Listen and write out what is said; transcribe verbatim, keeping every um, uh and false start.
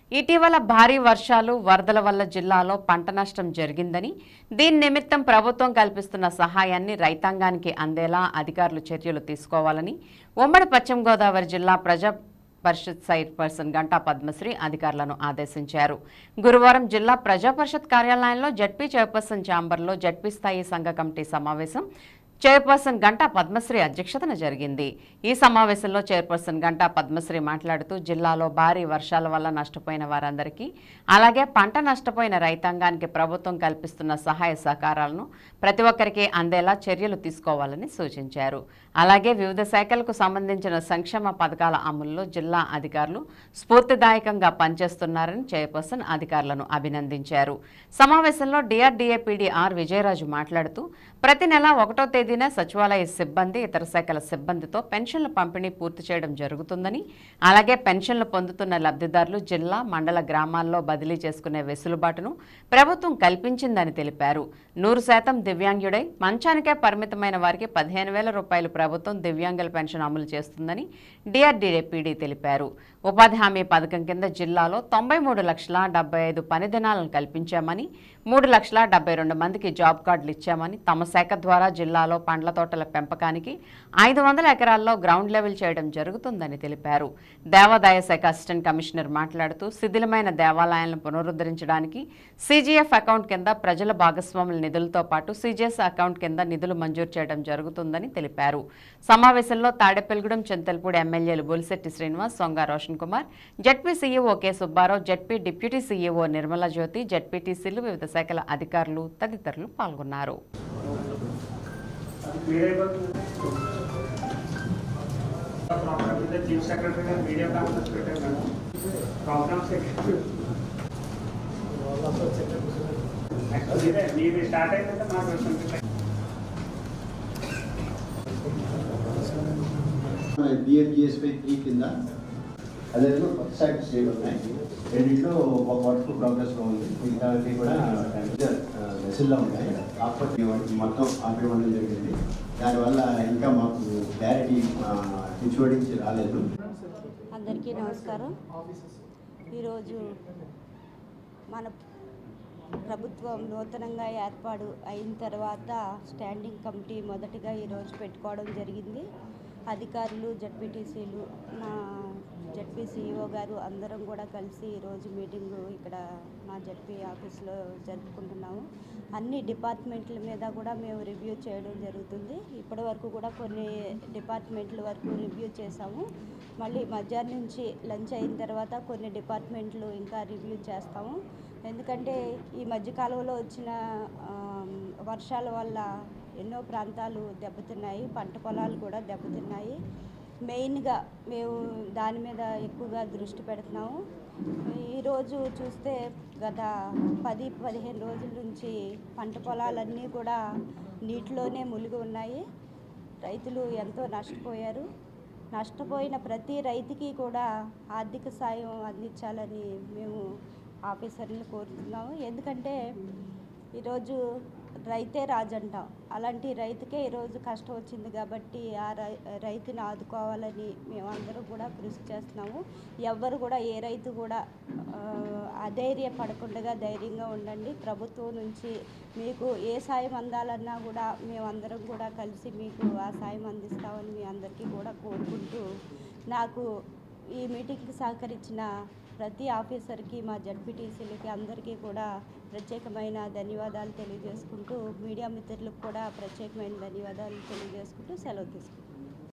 ఇటీవల భారీ వర్షాలు వరదల వల్ల జిల్లాలో పంట నష్టం జరిగిందని దీని నిమిత్తం ప్రభుత్వం కల్పిస్తున్న సహాయాన్ని రైతాంగానికి అందేలా అధికారులు చర్యలు తీసుకోవాలని ఉమ్మడి పశ్చిమ గోదావరి జిల్లా ప్రజా పరిషత్ చైర్పర్సన్ గంటా పద్మశ్రీ అధికారులను ఆదేశించారు. గురువారం జిల్లా ప్రజా పరిషత్ కార్యాలయంలో జడ్పీ చైర్పర్సన్ ఛాంబర్లో జడ్పీ స్థాయి సంఘ కమిటీ సమావేశం చైర్పర్సన్ గంటా పద్మశ్రీ అధ్యక్షతన జరిగింది. ఈ సమావేశంలో చైర్పర్సన్ గంటా పద్మశ్రీ మాట్లాడుతూ జిల్లాలో భారీ వర్షాల వల్ల నష్టపోయిన వారందరికీ అలాగే పంట నష్టపోయిన రైతాంగానికి ప్రభుత్వం కల్పిస్తున్న సహాయ సహకారాలను ప్రతి ఒక్కరికి అందేలా చర్యలు తీసుకోవాలని సూచించారు. అలాగే వివిధ శాఖలకు సంబంధించిన సంక్షేమ పథకాల అమలులో జిల్లా అధికారులు స్ఫూర్తిదాయకంగా పనిచేస్తున్నారని చైర్పర్సన్ అధికారులను అభినందించారు. సమావేశంలో డిఆర్డీఏ పీడీ ఆర్ విజయరాజు మాట్లాడుతూ ప్రతి నెల ఒకటో తేదీన సచివాలయ సిబ్బంది ఇతర శాఖల సిబ్బందితో పెన్షన్ల పంపిణీ పూర్తి చేయడం జరుగుతుందని, అలాగే పెన్షన్లు పొందుతున్న లబ్ధిదారులు జిల్లా మండల గ్రామాల్లో బదిలీ చేసుకునే వెసులుబాటును ప్రభుత్వం కల్పించిందని తెలిపారు. నూరు శాతం దివ్యాంగుడై మంచానికే పరిమితమైన వారికి పదిహేను వేల రూపాయలు ప్రభుత్వం దివ్యాంగుల పెన్షన్ అమలు చేస్తుందని డిఆర్డీఏ పీడీ తెలిపారు. ఉపాధి హామీ పథకం కింద జిల్లాలో తొంభై మూడు లక్షల డెబ్బై ఐదు పని దినాలను కల్పించామని, మూడు లక్షల డెబ్బై రెండు మందికి జాబ్ కార్డులు ఇచ్చామని, తమ శాఖ ద్వారా జిల్లాలో పండ్ల తోటల పెంపకానికి ఐదు వందల ఎకరాల్లో గ్రౌండ్ లెవెల్ చేయడం జరుగుతుందని తెలిపారు. దేవాదాయ శాఖ అసిస్టెంట్ కమిషనర్ మాట్లాడుతూ శిథిలమైన దేవాలయాలను పునరుద్ధరించడానికి సీజీఎఫ్ అకౌంట్ కింద ప్రజల భాగస్వాముల నిధులతో పాటు సీజీఎస్ అకౌంట్ కింద నిధులు మంజూరు చేయడం జరుగుతుందని తెలిపారు. సమావేశంలో తాడేపల్లిగూడెం చింతలపూడి ఎమ్మెల్యేలు Bolisetti Srinivas, Songa Roshan Kumar, ZP CEO K Subbarao, ZP deputy CEO Nirmala Jyothi, జడ్పీటీసీలు, వివిధ శాఖల అధికారులు తదితరులు పాల్గొన్నారు. డిఎన్జిఎస్పై త్రీ కింద అదేవిధంగా కొత్త శాఖ స్టేట్ ఉన్నాయి. రెండింటిలో ఒక వర్క్ ప్రోగ్రెస్లో ఉంది. మిగతా కూడా మెసిల్లో ఉన్నాయి. కాకపోతే మొత్తం ఆపేయడం జరిగింది. దానివల్ల ఇంకా మాకు క్లారిటీ ఇన్సూరెన్స్ రాలేదు. అందరికీ నమస్కారం. ఈరోజు మన ప్రభుత్వం నూతనంగా ఏర్పాటు అయిన తర్వాత స్టాండింగ్ కమిటీ మొదటిగా ఈరోజు పెట్టుకోవడం జరిగింది. అధికారులు, జడ్పీటీసీలు, మా జడ్పీ సీఈఓ గారు అందరం కూడా కలిసి ఈరోజు మీటింగు ఇక్కడ మా జడ్పీ ఆఫీస్లో జరుపుకుంటున్నాము. అన్ని డిపార్ట్మెంట్ల మీద కూడా మేము రివ్యూ చేయడం జరుగుతుంది. ఇప్పటి వరకు కూడా కొన్ని డిపార్ట్మెంట్ల వరకు రివ్యూ చేసాము. మళ్ళీ మధ్యాహ్నం నుంచి లంచ్ అయిన తర్వాత కొన్ని డిపార్ట్మెంట్లు ఇంకా రివ్యూ చేస్తాము. ఎందుకంటే ఈ మధ్యకాలంలో వచ్చిన వర్షాల వల్ల ఎన్నో ప్రాంతాలు దెబ్బతిన్నాయి, పంట పొలాలు కూడా దెబ్బతిన్నాయి. మెయిన్గా మేము దాని మీద ఎక్కువగా దృష్టి పెడుతున్నాము. ఈరోజు చూస్తే గత పది పదిహేను రోజుల నుంచి పంట పొలాలన్నీ కూడా నీటిలోనే మునిగి ఉన్నాయి. రైతులు ఎంతో నష్టపోయారు. నష్టపోయిన ప్రతి రైతుకి కూడా ఆర్థిక సాయం అందించాలని మేము ఆఫీసర్లు కోరుతున్నాము. ఎందుకంటే ఈరోజు రైతే రాజు అంటాం. అలాంటి రైతుకే ఈరోజు కష్టం వచ్చింది కాబట్టి ఆ రై రైతుని ఆదుకోవాలని మేమందరం కూడా కృషి చేస్తున్నాము. ఎవ్వరు కూడా ఏ రైతు కూడా అధైర్యపడకుండా ధైర్యంగా ఉండండి. ప్రభుత్వం నుంచి మీకు ఏ సాయం అందాలన్నా కూడా మేమందరం కూడా కలిసి మీకు ఆ సాయం అందిస్తామని మీ అందరికీ కూడా కోరుకుంటూ, నాకు ఈ మీటింగ్కి సహకరించిన ప్రతి ఆఫీసర్కి, మా జడ్పీటీసీలకి అందరికీ కూడా ప్రత్యేకమైన ధన్యవాదాలు తెలియజేసుకుంటూ, మీడియా మిత్రులకు కూడా ప్రత్యేకమైన ధన్యవాదాలు తెలియజేసుకుంటూ సెలవు తీసుకుంటాం.